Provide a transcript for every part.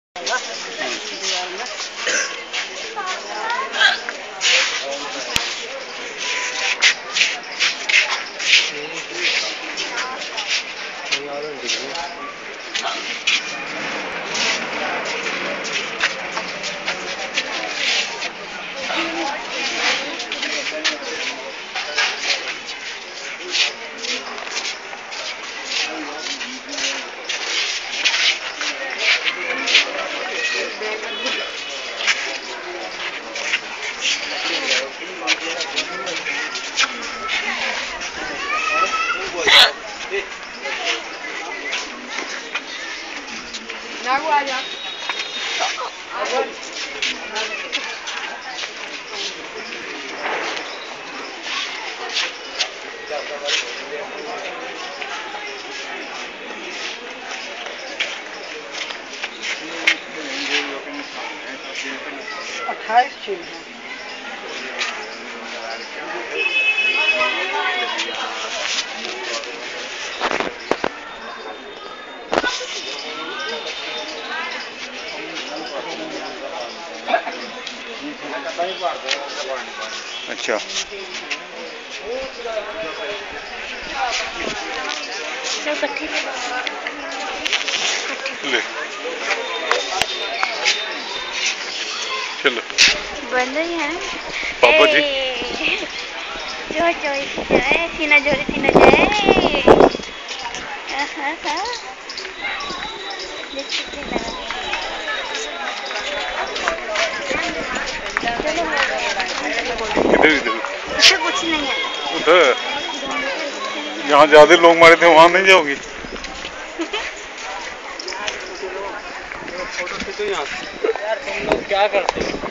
28 चीज है। अच्छा ले चलो बन रही है पापा जी जो जाए सीना जोड़े सीना जाए इधर इधर इससे कुछ नहीं है उधर जहाँ ज्यादा लोग मारे थे वहाँ नहीं जाओगी? फोटो खींचो यहाँ से। यार तुम लोग क्या करते हो?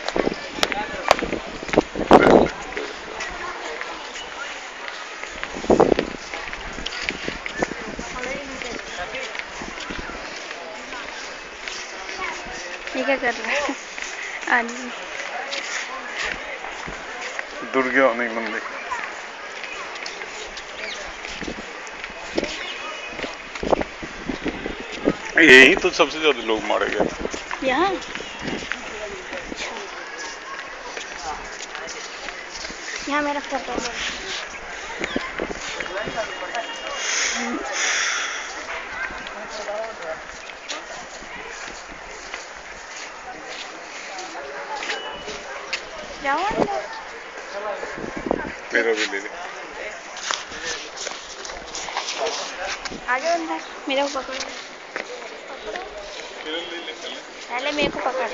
ये क्या कर रहा है आदमी? दुर्गा नहीं मंदिर यही तो सबसे ज्यादा लोग मारे गए यहाँ। यहाँ मेरा फोटो जाओ मेरा भी ले ले। आ जाओ अंदर, मेरे को पकड़ो पहले मेरे को पकड़।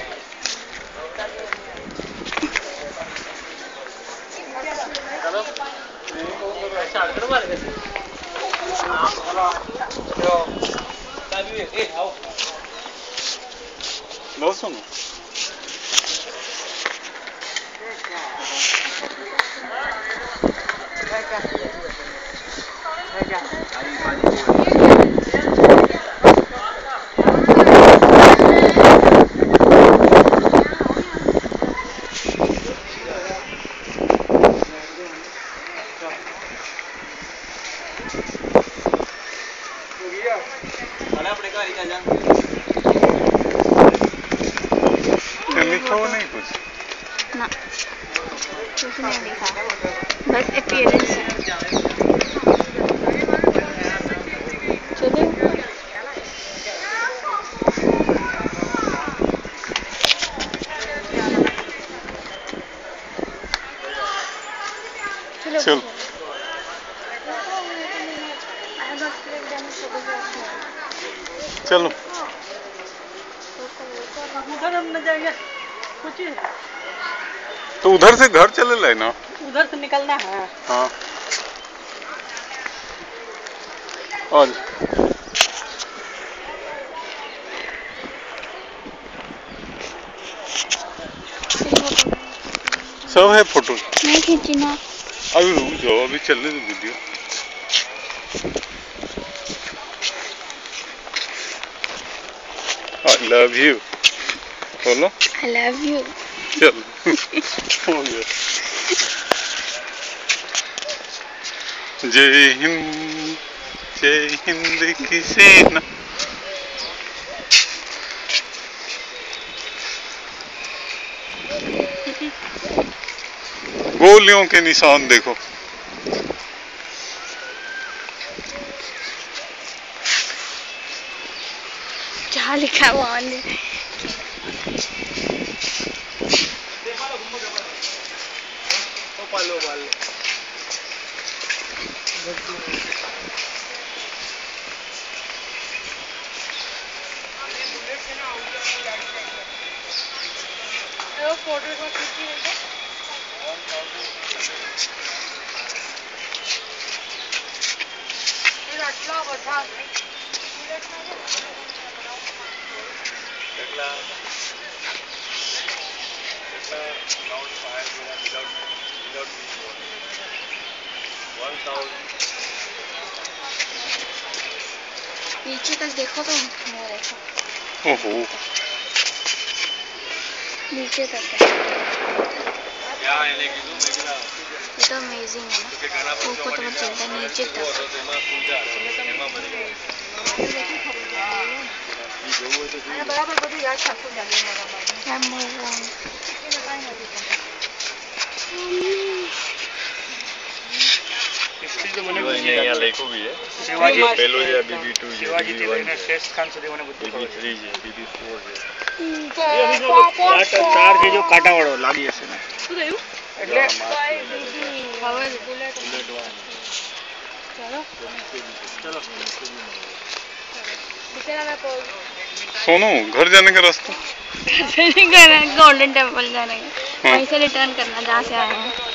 लो सुनो लिखा हुआ नहीं कुछ ना कुछ नहीं लिखा, बस अपीयरेंस है। चलो चल चलो उधर हम न जाएंगे कुछ तो उधर से घर चले लाए ना, उधर से निकलना है। हाँ और सब है फोटो नहीं खींचना। अभी रुक जाओ, अभी चलने दो वीडियो। I love you बोलो। I love you। चल हो गया। जय हिंद की सेना। गोलियों के निशान देखो। क्या लिखा है वहाँ ने? नीचे तक देखो तो वो देखो। ओहो, नीचे तक है। ये तो अमेजिंग है ना, ऊपर तो चलता है नीचे तक। અહીંયા લખ્યું બી शिवाजी છે પેલું છે BB2 છે शिवाजी BB1 ने श्रेष्ठ खान સુધી મને બધું ખબર છે। BB3 છે BB4 છે એ અભી જો તાર છે જો કાંટા વાળો લાગી હશે ને શું થયું? એટલે હવે બુલેટ ચલો सोनू घर जाने का रास्ता गोल्डन टेम्पल जाने का, वहीं से रिटर्न करना जहाँ से आए हैं।